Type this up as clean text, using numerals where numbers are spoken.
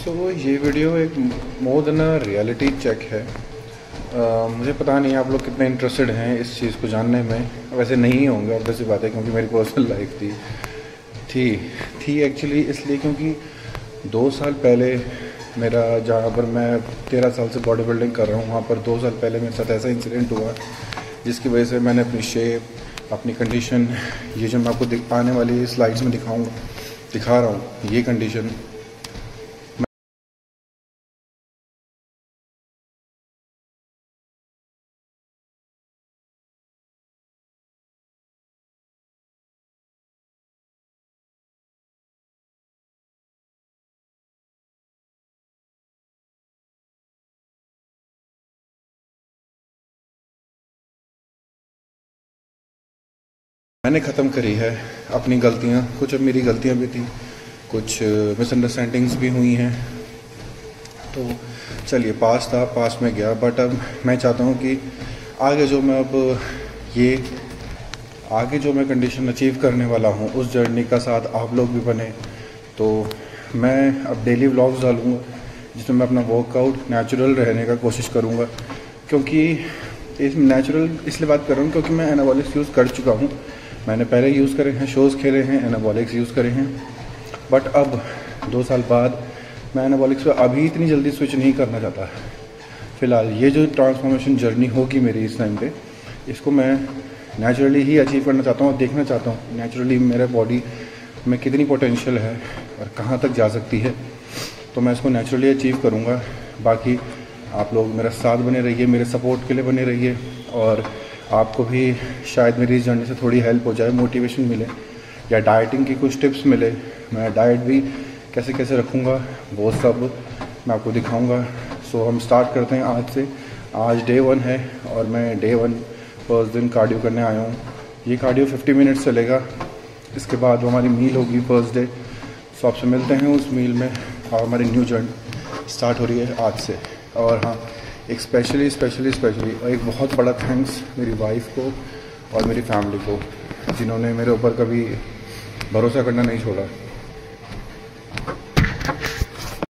सो ये वीडियो एक more than a reality check है। मुझे पता नहीं आप लोग कितने इंटरेस्टेड हैं इस चीज़ को जानने में। वैसे नहीं होंगे, ऑब्वियस सी बात है, क्योंकि मेरी पर्सनल लाइफ थी एक्चुअली इसलिए क्योंकि 2 साल पहले मेरा, जहाँ पर मैं 13 साल से बॉडी बिल्डिंग कर रहा हूँ, वहाँ पर 2 साल पहले मेरे साथ ऐसा इंसिडेंट हुआ जिसकी वजह से मैंने अपनी शेप, अपनी कंडीशन, ये जो मैं आपको आने वाली स्लाइड्स में दिखा रहा हूँ, ये कंडीशन मैंने ख़त्म करी है। अपनी गलतियाँ, कुछ अब मेरी गलतियाँ भी थी, कुछ मिसअंडरस्टैंडिंग्स भी हुई हैं। तो चलिए, पास था, पास में गया, बट अब मैं चाहता हूँ कि आगे जो मैं कंडीशन अचीव करने वाला हूँ, उस जर्नी का साथ आप लोग भी बने। तो मैं अब डेली व्लॉग्स डालूँगा जिसमें मैं अपना वर्कआउट नेचुरल रहने का कोशिश करूँगा, क्योंकि इस नेचुरल इसलिए बात कर रहा हूँ क्योंकि मैं एनाबॉलिक्स यूज़ कर चुका हूँ। मैंने पहले यूज़ करे हैं, शोज़ खेले हैं, एनाबॉलिक्स यूज़ करे हैं, बट अब 2 साल बाद मैं एनाबॉलिक्स पे अभी इतनी जल्दी स्विच नहीं करना चाहता। फ़िलहाल ये जो ट्रांसफॉर्मेशन जर्नी होगी मेरी इस टाइम पे, इसको मैं नेचुरली ही अचीव करना चाहता हूँ और देखना चाहता हूँ नेचुरली मेरे बॉडी में कितनी पोटेंशियल है और कहाँ तक जा सकती है। तो मैं इसको नेचुरली अचीव करूँगा। बाकी आप लोग मेरा साथ बने रहिए, मेरे सपोर्ट के लिए बने रहिए, और आपको भी शायद मेरी इस जर्नी से थोड़ी हेल्प हो जाए, मोटिवेशन मिले, या डाइटिंग की कुछ टिप्स मिले। मैं डाइट भी कैसे कैसे रखूँगा वो सब मैं आपको दिखाऊँगा। सो हम स्टार्ट करते हैं आज से। आज डे 1 है और मैं डे 1 फर्स्ट दिन कार्डियो करने आया हूँ। ये कार्डियो 50 मिनट्स चलेगा। इसके बाद वो हमारी मील होगी फर्स्ट डे। सो आपसे मिलते हैं उस मील में, और हमारी न्यू जर्नी स्टार्ट हो रही है आज से। और हाँ, एक स्पेशली एक बहुत बड़ा थैंक्स मेरी वाइफ को और मेरी फैमिली को, जिन्होंने मेरे ऊपर कभी भरोसा करना नहीं छोड़ा।